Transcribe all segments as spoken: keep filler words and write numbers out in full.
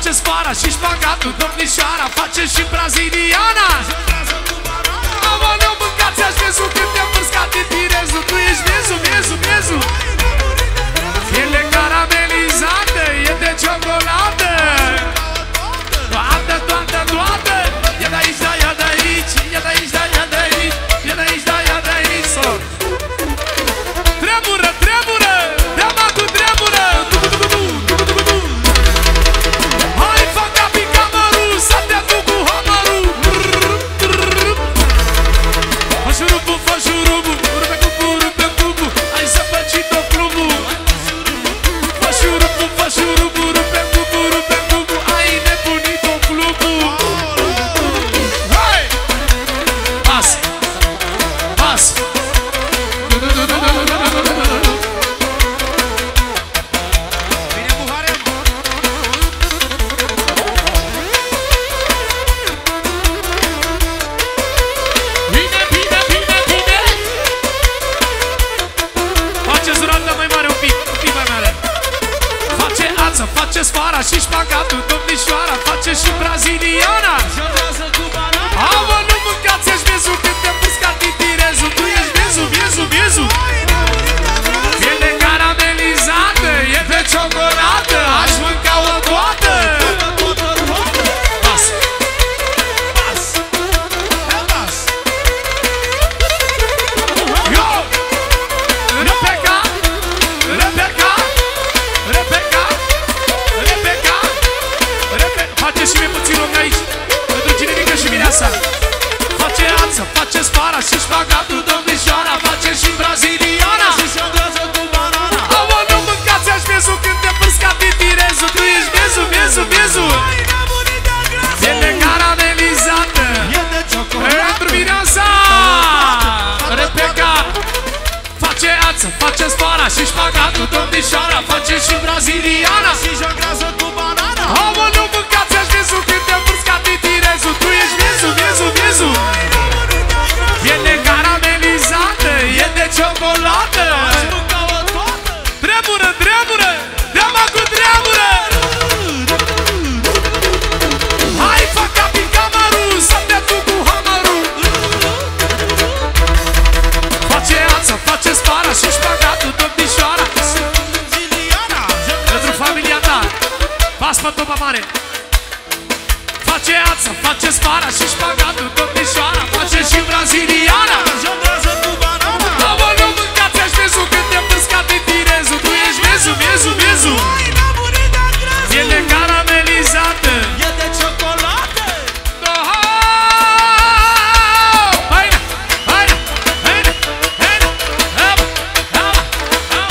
face spara și șpagatul, domnișoara face și braziliana. Aoleu, mâncați, aș văzut când te-am vârscat din tirezul. Tu ești miezul, miezul, miezul. Ele caramelizate, e de ciocolată. Toată, toată, toată. E de aici, da, e de aici. E de aici, da, e de aici. E de aici, da, e de aici. Tremură, tremură. Deama cu tremură. Hai, faca picamărul, să te duc cu hamărul. Fă șurubu, fă șurubu. Rupe cu bu, rupe cu bu. Hai să faci tot clubul. Fă șurubu, fă șurubu. Rupe cu bu, rupe cu bu. Ai nebunit tot clubul. Hai! Pas! Pas! Vine buhare? Bine, bine, bine, bine! Faceți roată mai mare un pic, un pic mai mare. Face ață, face spara și șpagatul, domnișoara face și braziliana. Aoleu, nu mâncați, ești miezul când te-am vârscat din tirezul. Tu ești miezul, miezul, miezul. Piele caramelizată, e de ciocolată. Aș mânca o toată. Pas! Pas! Pas! Yo! Rebecca! Rebecca! Rebecca! Rebecca! Rebecca! Face și mie puțin loc aici. Pentru cine mică și mireasa. Face ață, face spara și șpagatul, domnișoara face și braziliana. Aoleu, mâncați, aș miezul când te-am vârscat din tirezul. Tu ești miezul, miezul, miezul. Piele caramelizată, pentru mireasa. Rebecca face ață, face spara și șpagatul, domnișoara face și braziliana. Aoleu, mâncați, aș miezul când te-am vârscat din tirezul. Tu ești miezul, miezul, miezul. Piele caramelizată, e de ciocolată. Tremură, tremură, deama cu tremură. Hai, faca picamărul, să te duc cu hamărul. Face ață, face spara și șpagatul, domnișoara pentru familia ta. Pas pe topa mare. Face ață, face spara și șpagatul, domnișoara face și braziliana. Aoleu, mâncați, aș văzut când te-am vârscat din tirezul. Tu ești miezul, miezul, miezul. Piele caramelizată, E de ciocolată. Haina, haina, haina, haina, hapa, hapa, hapa.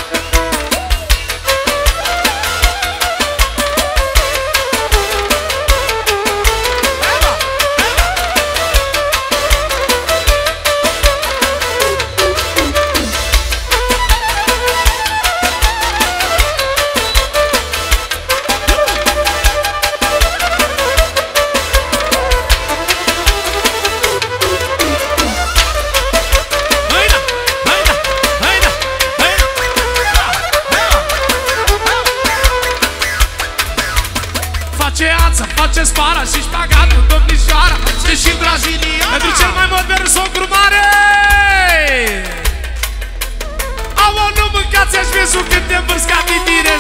Haina, haina, haina, haina. Face ață, face spara și șpagatul, domnișoara face și braziliana. Pentru cel mai modern socru mare. Aoleu, mâncați, aș văzut când te-am vârscat din tire.